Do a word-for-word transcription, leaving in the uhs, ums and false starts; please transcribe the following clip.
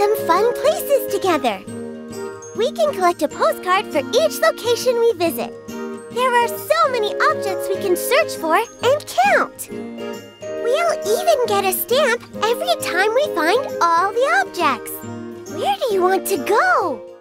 some fun places together. We can collect a postcard for each location we visit. There are so many objects we can search for and count. We'll even get a stamp every time we find all the objects. Where do you want to go?